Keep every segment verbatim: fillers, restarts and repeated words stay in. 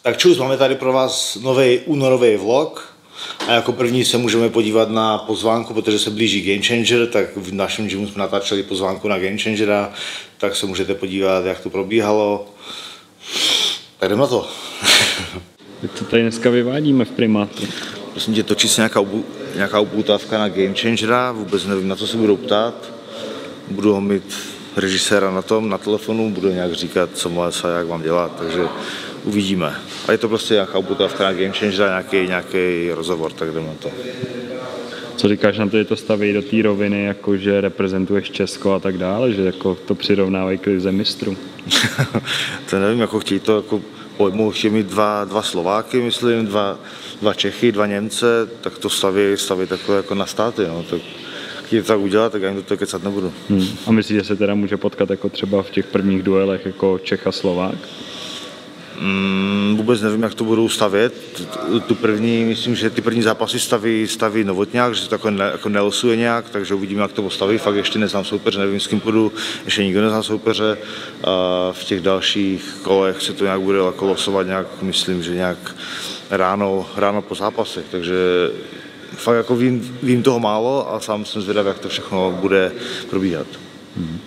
Tak čus, máme tady pro vás nový únorový vlog a jako první se můžeme podívat na pozvánku, protože se blíží Game Changer, tak v našem gymu jsme natáčeli pozvánku na Game Changera, tak se můžete podívat, jak to probíhalo. Tak jdeme na to. Tak to tady dneska vyvádíme v Primátru. Prosím tě, točí se nějaká, nějaká upoutávka na Game Changera, vůbec nevím, na co se budou ptát. Budu ho mít režiséra na tom, na telefonu, budu nějak říkat, co má se, jak mám dělat, takže uvidíme. A je to prostě nějaká upoutávka na Game Changera, nějaký, nějaký rozhovor, tak jdeme na to. Co říkáš na to, že to staví do té roviny, jako že reprezentuješ Česko a tak dále, že jako to přirovnávají k lize mistrů? To nevím, jako chtějí to jako pojmout, chtějí mít dva, dva Slováky, myslím, dva, dva Čechy, dva Němce, tak to staví, staví takové jako na státy, no, tak chtějí to tak udělat, tak já jim do toho kecat nebudu. Hmm. A myslíš, že se teda může potkat jako třeba v těch prvních duelech jako Čech a Slovák? Mm, vůbec nevím, jak to budou stavět. Tu první, myslím, že ty první zápasy staví, staví Novotňák, že to jako, ne, jako nelosuje nějak, takže uvidíme, jak to postaví. Fakt ještě neznám soupeře, nevím, s kým půjdu, ještě nikdo neznám soupeře. A v těch dalších kolech se to nějak bude jako losovat nějak, myslím, že nějak ráno, ráno po zápasech, takže fakt jako vím, vím toho málo a sám jsem zvědav, jak to všechno bude probíhat. Hmm.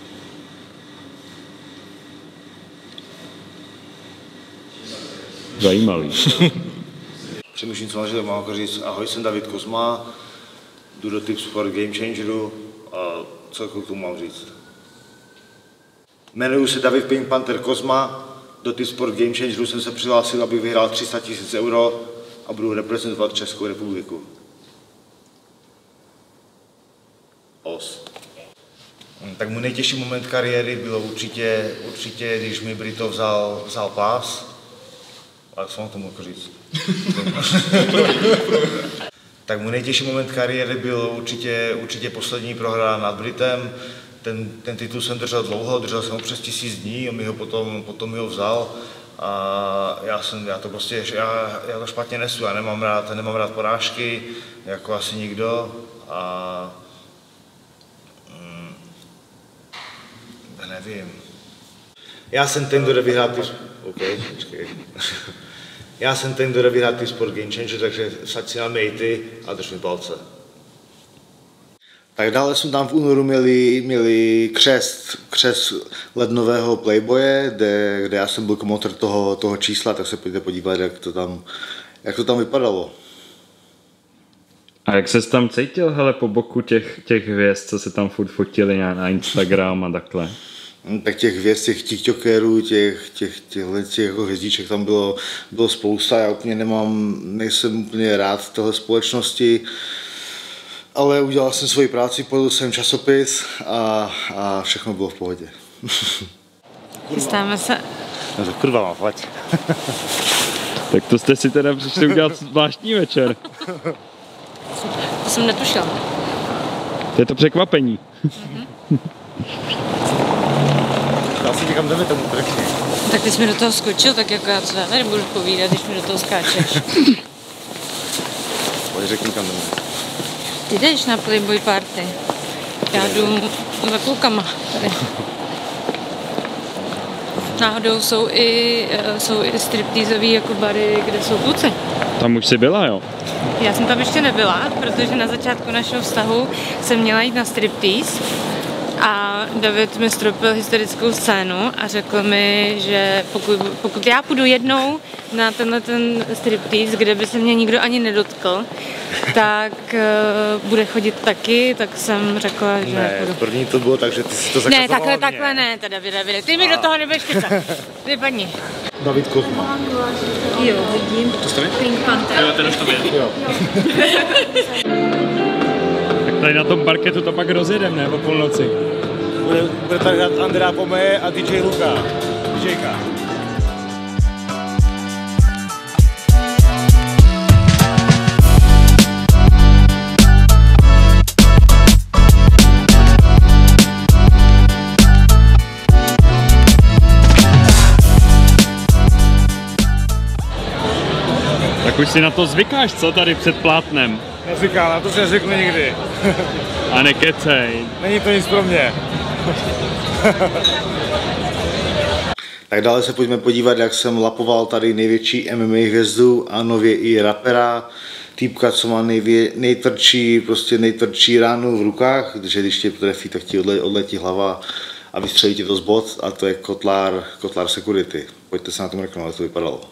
Zajímavý. Přemýšlím, co mám, že mám jako říct. Ahoj, jsem David Kozma, jdu do Tipsport Game Changeru a co jako k tomu mám říct? Jmenuji se David Pink Panther Kozma, do Tipsport Game Changeru jsem se přihlásil, abych vyhrál tři sta tisíc euro a budu reprezentovat Českou republiku. Os. Tak můj nejtěžší moment kariéry bylo určitě, určitě když mi Brito vzal, vzal pás. Ale co mám tomu jako říct? Tak můj nejtěžší moment kariéry byl určitě, určitě poslední prohra nad Britem. Ten, ten titul jsem držel dlouho, držel jsem ho přes tisíc dní a mi ho potom, potom mi ho vzal. A já, jsem, já to prostě, já, já to špatně nesu, já nemám rád, nemám rád porážky, jako asi nikdo. A mm, nevím. Já jsem ten, kdo jde vyhrát ty... Okay, počkej. Já jsem ten, kdo jde vyhrát ty Sport Game Changer, takže saď si na mě i ty a drž mi palce. Tak dále jsme tam v únoru měli, měli křest, křest lednového Playboye, kde, kde já jsem byl komotor toho, toho čísla, tak se pojďte podívat, jak to tam, jak to tam vypadalo. A jak ses tam cítil, hele, po boku těch, těch hvězd, co se tam furt fotili na Instagram a takhle? Tak těch hvězd, těch tiktokerů, těch, těch, těchhle těch jako hvězdiček tam bylo, bylo spousta. Já úplně nemám, nejsem úplně rád téhle společnosti, ale udělal jsem svoji práci, pojel jsem časopis a, a všechno bylo v pohodě. Chystáme se. No to kurva má, pojď. Tak to jste si teda přišli udělat zvláštní večer. To jsem netušila. To je to překvapení. Mm-hmm. Asi někam jdeme tomu trkně. Tak ty jsi mi do toho skočil, tak jako já co já tady budu povídat, když mi do toho skáčeš. Pojď řekni, kam jdeme. Ty jdeš na Playboy party. Já jdu za klukama tady. Náhodou jsou i, jsou i striptýzový jako bary, kde jsou kluci. Tam už jsi byla, jo? Já jsem tam ještě nebyla, protože na začátku našeho vztahu jsem měla jít na striptýz. A David mi stropil historickou scénu a řekl mi, že pokud, pokud já půjdu jednou na tenhle ten striptease, kde by se mě nikdo ani nedotkl, tak uh, bude chodit taky, tak jsem řekla, že ne, půjdu. První to bylo tak, že ty si to zakazovala. Ne, takhle, takhle ne, teda Davide, ty mi a... do toho nebudeš kecat. Vypadni. David Kozma. Jo, vidím. To jste mi? Pink Panther. Jo, ten už to byl. Jo. Tak tady na tom parketu to pak rozjedem, ne? O půlnoci. Bude, bude tady hrát Andrea Pomeje a D J Luka. DJka. Tak už si na to zvykáš, co tady před plátnem? Nezvykám, na to si nezvyknu nikdy. A nekecej. Není to nic pro mě. Tak dále se pojďme podívat, jak jsem lapoval tady největší M M A hvězdu a nově i rapera. Týpka, co má nejvě, nejtvrdší, prostě nejtvrdší ránu v rukách, protože když tě trefí, tak ti odle, odletí hlava a vystřelí ti to z bod, a to je Kotlár, Kotlár Security. Pojďte se na tom mrknout, jak to vypadalo.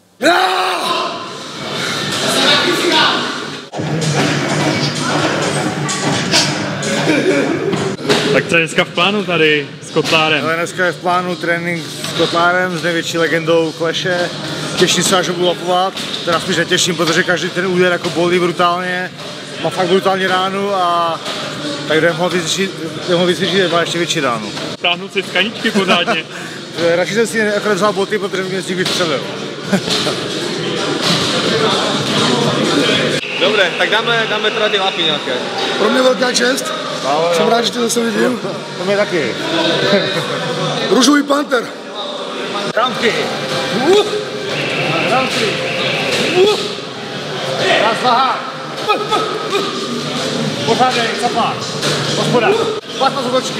Tak co je dneska v plánu tady s Kotlárem? Ale dneska je v plánu trénink s Kotlárem, s největší legendou Claše. Těším se, až ho budu lapovat. Teda spíš netěším, protože každý ten úder jako bolí brutálně. Má fakt brutální ránu a tak jdem ho vycvičit, má ještě větší ránu. Táhnu si tkaničky pořádně. Radši jsem si jako vzal boty, protože mě z nich vystřelil. Dobré, tak dáme, dáme teda ty lapy nějaké. Pro mě velká čest. Ahoj, Jsem rád, že tě zase vidím. To mě taky. Růžový panter. Rámky. Uh. Rámky. Uh. Raz, dva. Pořádej, capák. Hospoda. Pát na zubočky.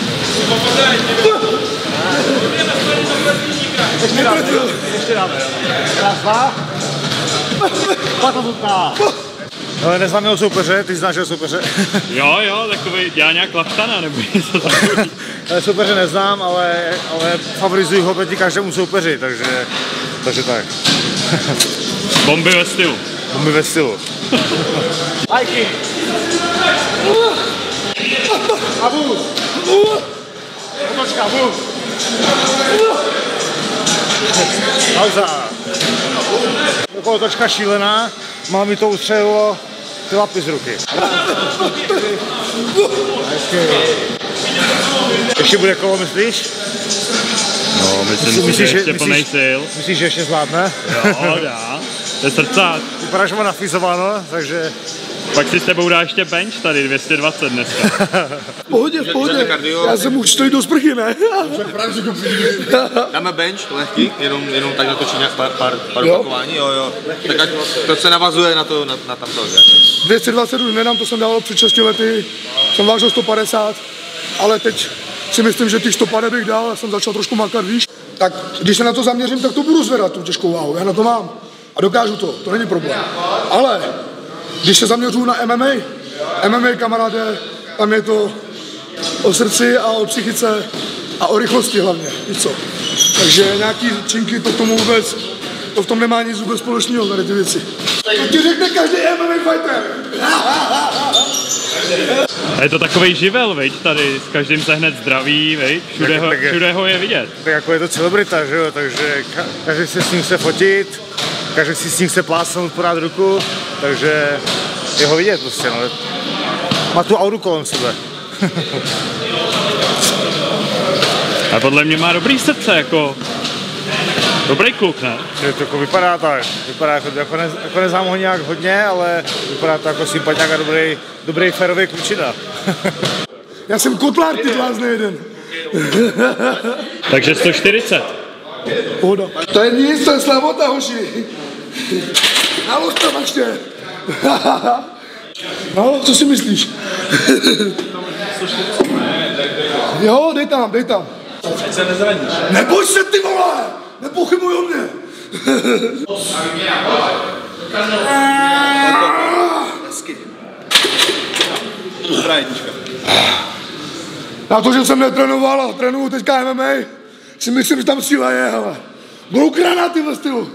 Ještě dáme, ještě dáme. Raz, dva. Pát na zubka. Ale neznámého soupeře, ty znáš jeho soupeře? Jo, jo, takový, já nějak lachtana, nebo něco takový. Soupeře neznám, ale, ale favorizuji ho proti každému soupeři, takže, takže tak. Bomby ve stylu. Bomby ve stylu. Ajky. A vůz. Otočka, vůz. Pauza. Otočka šílená, má mi to ustřelilo ty lapy z ruky. Ještě bude kolo, myslíš? No, myslím si, myslíš, že ještě myslíš, plnej sil. Myslíš, že ještě zvládne? Jo, dá. To je srdcát. Vypadá, že má nafizováno, takže... Pak si s tebou dá ještě bench tady, dvě stě dvacet dneska. V pohodě, v pohodě. Já jsem už stojí do sprchy, ne? Dáme bench, lehký, jenom, jenom tak natočí nějak pár, pár, pár opakování, jo, jo. Tak ať to se navazuje na to, na, na tamto, že? dvě stě dvacet nedám, to jsem dával před šesti lety. Jsem vážil sto padesát, ale teď si myslím, že těch sto padesát bych dal, já jsem začal trošku makat, víš. Tak když se na to zaměřím, tak to budu zvedat, tu těžkou váhu, já na to mám. A dokážu to, to není problém. Ale když se zaměřuju na M M A, M M A, kamaráde, tam je to o srdci a o psychice a o rychlosti hlavně, víš co. Takže nějaký činky, to k tomu vůbec, to v tom nemá nic vůbec společného, tady ty věci. To ti řekne každý M M A fighter. A je to takovej živel, viď, tady, s každým se hned zdraví, viď, všude, Tak- ho, tak je- všude ho je vidět. Tak jako je to celebrita, že jo, takže ka- každý se s ním chce fotit, každý si s ním chce plásnout pořád ruku, takže je ho vidět prostě, no. Má tu auru kolem sebe. A podle mě má dobrý srdce, jako dobrý kluk, ne? Že to jako vypadá tak, vypadá jako, jako, ne, jako neznám ho nějak hodně, ale vypadá to jako sympatiák a dobrý, dobrý férový klučina. Já jsem Kotlár, ty blázne jeden. Takže sto čtyřicet. Pohoda. To je nic, to je slavota, hoši. Nalož tam ještě. No, co si myslíš? Jo, dej tam, dej tam. Ať se nezraníš. Neboj se, ty vole! Nepochybuj o mě. Dobrá jednička. Na to, že jsem netrénoval a trénuju teďka M M A, si myslím, že tam síla je, hele. Budou granáty ve stylu.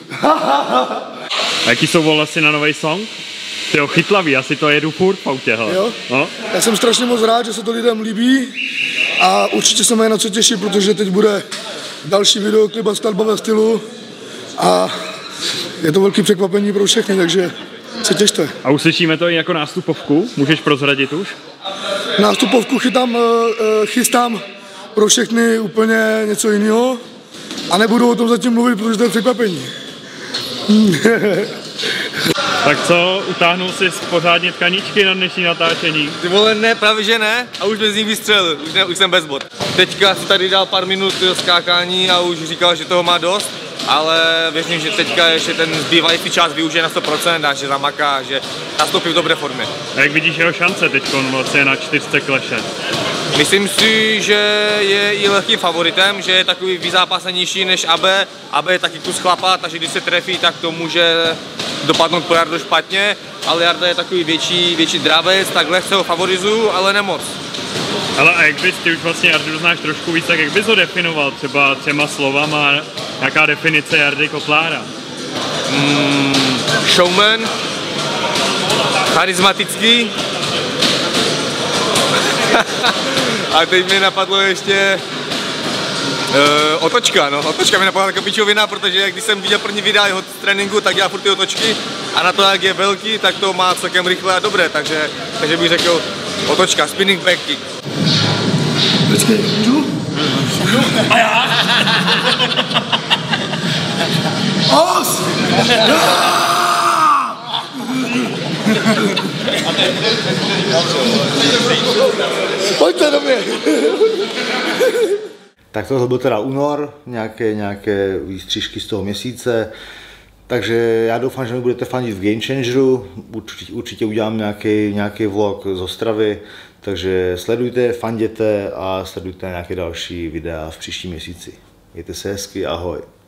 A jaký jsou volnosti na nový song? Tyjo, chytlavý, asi to jedu furt v autě, hele. Jo? No? Já jsem strašně moc rád, že se to lidem líbí a určitě se mají na co těšit, protože teď bude další videoklip a skladba ve stylu a je to velké překvapení pro všechny, takže se těšte. A uslyšíme to i jako nástupovku? Můžeš prozradit už? Nástupovku chytám, eh, chystám pro všechny úplně něco jiného a nebudu o tom zatím mluvit, protože to je překvapení. Tak co, utáhnul jsi pořádně tkaničky na dnešní natáčení? Ty vole, ne, právě že ne, a už mě z nich vystřelil, už, ne, už jsem bez bod. Teďka si tady dal pár minut skákání a už říkal, že toho má dost, ale věřím, že teďka ještě ten zbývající čas využije na sto procent a že zamaká, že nastoupí v dobré formě. A jak vidíš jeho šance teď vlastně na čtyřce kleše? Myslím si, že je i lehkým favoritem, že je takový vyzápasenější než Abe. Abe je taky kus chlapa, takže když se trefí, tak to může dopadnout pro Jardu špatně, ale Jarda je takový větší, větší dravec, tak lehce ho favorizuju, ale nemoc. Ale a jak bys, ty už vlastně Jardu znáš trošku víc, tak jak bys ho definoval třeba třema slovama, jaká definice Jardy Kotlára? Mm, showman, charismatický, a teď mi napadlo ještě uh, otočka, no, otočka mi napadla taková pičovina, protože když jsem viděl první videa jeho z tréninku, tak dělá furt ty otočky a na to, jak je velký, tak to má celkem rychle a dobré, takže, takže bych řekl otočka, spinning back kick. Počkej, můžu? A já? Os! Pojďte do mě! Tak tohle byl teda únor, nějaké, nějaké výstřižky z toho měsíce, takže já doufám, že mi budete fandit v Game Changeru, určitě, určitě udělám nějaký, nějaký vlog z Ostravy, takže sledujte, fanděte a sledujte nějaké další videa v příštím měsíci. Mějte se hezky, ahoj.